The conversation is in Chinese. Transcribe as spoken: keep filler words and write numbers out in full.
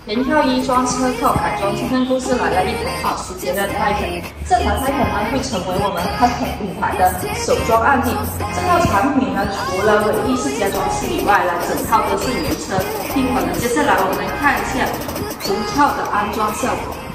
联跳一装车扣改装，今天公司来了一台保时捷的 Titan， 这台 Titan 呢会成为我们 Titan 品牌的首装案例。这套产品呢，除了尾翼是加装饰以外呢，整套都是原车。听好了，接下来我们来看一下整套的安装效果。